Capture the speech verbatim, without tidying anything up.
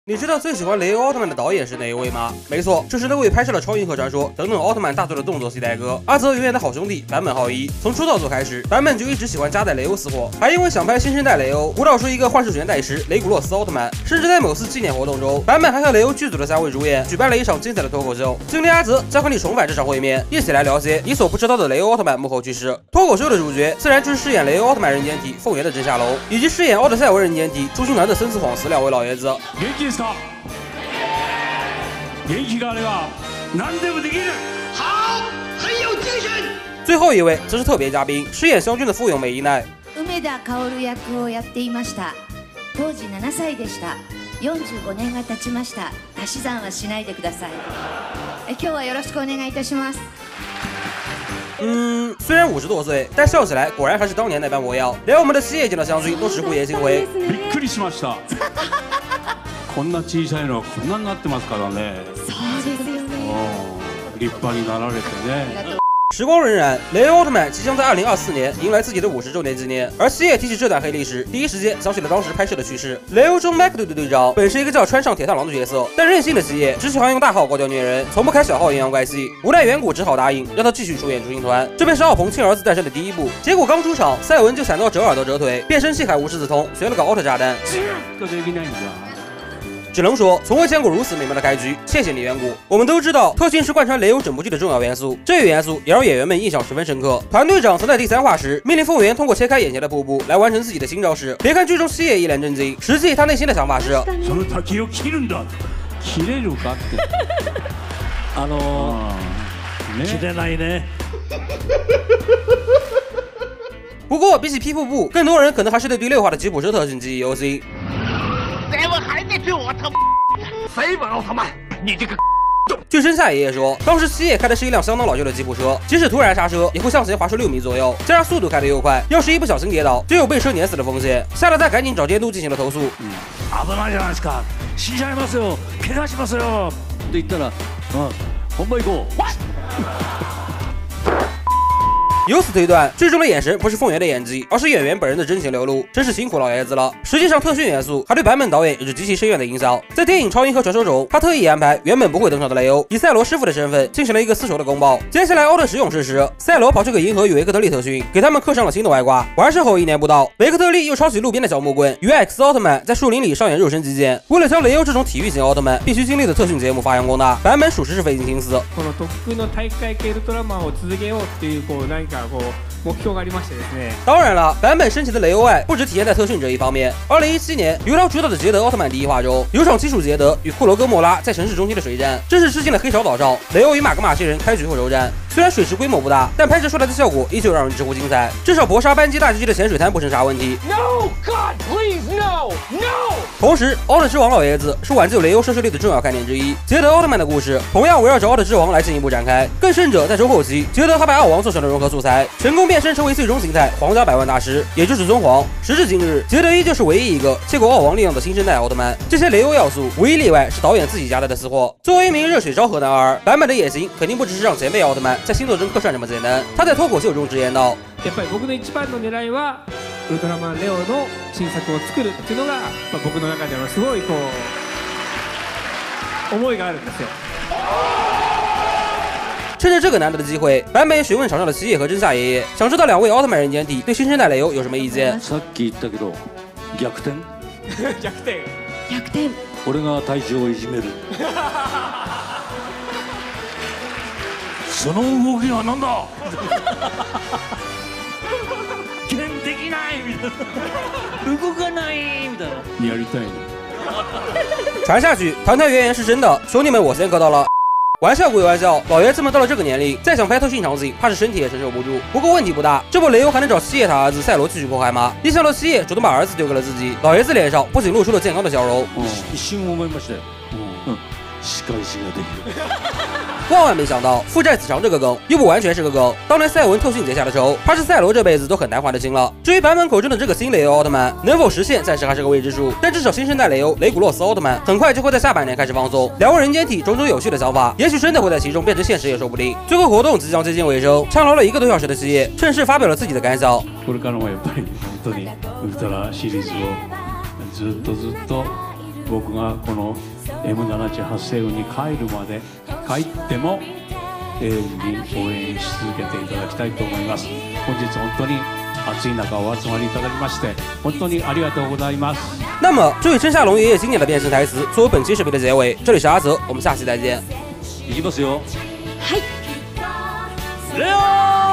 你知道最喜欢雷欧奥特曼的导演是哪一位吗？没错，就是那位拍摄了《超银河传说》等等奥特曼大作的动作系代哥阿泽圆圆的好兄弟坂本浩一。从出道作开始，坂本就一直喜欢夹带雷欧私货，还因为想拍新生代雷欧，鼓捣出一个幻视玄代师雷古洛斯奥特曼。甚至在某次纪念活动中，坂本还和雷欧剧组的三位主演举办了一场精彩的脱口秀。今天阿泽将和你重返这场会面，一起来了解你所不知道的雷欧奥特曼幕后趣事。脱口秀的主角自然就是饰演雷欧奥特曼人间体凤元的真夏楼，以及饰演奥德赛文人间体朱星男的森次晃司两位老爷子。 元気があれば何でもできる。 好，很有精神。 最后一位则是特别嘉宾，饰演湘君的富永美依奈。 梅田薫役をやっていました。当時ななさいでした。よんじゅうごねんが経ちました。足し算はしないでください。え今日はよろしくお願いいたします。 嗯，虽然五十多岁，但笑起来果然还是当年那般模样。连我们的七叶见到湘君都直呼言行为。 びっくりしました。こんな小さいのはこんなになってますからね。 そうですよね。 立派になられてね。 时光荏苒，雷欧奥特曼即将在二零二四年迎来自己的五十周年纪念。而七叶提起这段黑历史，第一时间想起了当时拍摄的趣事。雷欧中麦克队的队长本是一个叫川上铁太郎的角色，但任性的七叶只喜欢用大号高调虐人，从不开小号阴阳怪气。无奈远古只好答应让他继续出演竹星团，这便是奥鹏亲儿子诞生的第一步。结果刚出场，赛文就闪到折耳朵折腿，变身气海无师自通，学了个奥特炸弹。只能说从未见过如此美妙的开局，谢谢你远古。我们都知道特训是贯穿雷欧整部剧的重要元素，这一元素也让演员们印象十分深刻。团队长曾在第三话时命令凤元通过切开眼前的瀑布来完成自己的新招式。别看剧中七叶一脸震惊，实际他内心的想法是その滝を切るんだ。切れるかって。あの切れないね。 不过比起劈瀑布，更多人可能还是对第六话的吉普车特训记忆犹新。 赛文还在对我他妈！赛文奥特曼，你这个！ 据真夏爷爷说，当时七叶开的是一辆相当老旧的吉普车，即使突然刹车，也会向前滑出六米左右，加上速度开得又快，要是一不小心跌倒，就有被车碾死的风险。吓得他赶紧找监督进行了投诉。 嗯、危ないじゃないですか。死んじゃいますよ。怪我しますよ。って言ったら、うん、本番行こう。 由此推断，剧中的眼神不是凤元的演技，而是演员本人的真情流露。真是辛苦老爷子了。实际上，特训元素还对坂本导演有着极其深远的影响。在电影《超银河传说》中，他特意安排原本不会登场的雷欧，以赛罗师傅的身份进行了一个丝绸的公报。接下来，奥特使勇士时，赛罗跑去给银河与维克特利特训，给他们刻上了新的外挂。完事后一年不到，维克特利又抄起路边的小木棍，与 X 奥特曼在树林里上演肉身击剑。为了将雷欧这种体育型奥特曼必须经历的特训节目发扬光大，坂本属实是费尽心思。 この特訓の大会系ウルトラマンを続けようっていうこう何かこう。目標がありましてですね。 当然了，坂本深情的雷欧爱不只体现在特训这一方面。二零一七年，由他主导的捷德奥特曼第一话中，有场基础捷德与库罗哥莫拉在城市中心的水战，正是致敬了黑潮岛上雷欧与马格玛星人开局后柔战。虽然水池规模不大，但拍摄出来的效果依旧让人直呼精彩。至少搏杀班机大结局的潜水滩不成啥问题。 No God, please no no。 同时，奥特之王老爷子是挽救雷欧收视率的重要概念之一。捷德奥特曼的故事同样围绕着奥特之王来进一步展开。更甚者，在中后期，捷德还把奥王做成了融合素材，成功变身成为最终形态皇家百万大师，也就是尊皇。时至今日，捷德依旧是唯一一个借过奥王力量的新生代奥特曼。这些雷欧要素，唯一例外是导演自己夹带的私货。作为一名热血昭和男儿，坂本的野心肯定不只是让前辈奥特曼在星座中客串这么简单。他在脱口秀中直言道：“ やっぱり僕の一番の狙いはウルトラマンレオの新作を作るっていうのが、まあ、僕の中ではすごいこう思いがあるんですよ。” 趁着这个难得的机会，坂本也询问场上的七叶和真夏爷爷，想知道两位奥特曼人间体对新生代雷欧有什么意见。 さっき言ったけど、逆転。 逆転。 逆転。 俺が体重をいじめる。その動きは何だ。剣できないみたいな。動かないみたいな。やりたい。 传下去，团团圆圆是真的，兄弟们，我先磕到了。玩笑归玩笑，老爷子们到了这个年龄，再想拍特训场景，怕是身体也承受不住。不过问题不大，这不雷欧还能找七叶他儿子赛罗继续破坏吗？一想到七叶主动把儿子丢给了自己，老爷子脸上不仅露出了健康的笑容。 一瞬思いましたよ。嗯，仕返しができる。 万万没想到，负债子偿这个梗又不完全是个梗。当年赛文特训结下的仇，怕是赛罗这辈子都很难还得清了。至于坂本口中的这个新雷欧奥特曼能否实现，暂时还是个未知数。但至少新生代雷欧雷古洛斯奥特曼很快就会在下半年开始放送。两位人间体种种有趣的想法，也许真的会在其中变成现实也说不定。最后活动即将接近尾声，畅聊了一个多小时的七叶趁势发表了自己的感想。 これからもやっぱり本当にウルトラシリーズをずっとずっと僕がこの エムななじゅうはち 星雲に帰るまで帰っても永遠に応援し続けていただきたいと思います。本日本当に暑い中お集まりいただきまして本当にありがとうございます。 那么作为真夏龙爷爷经典的变身台词，作为本期视频的结尾，这里是阿泽，我们下期再见。 いきますよ。 はい。 レオ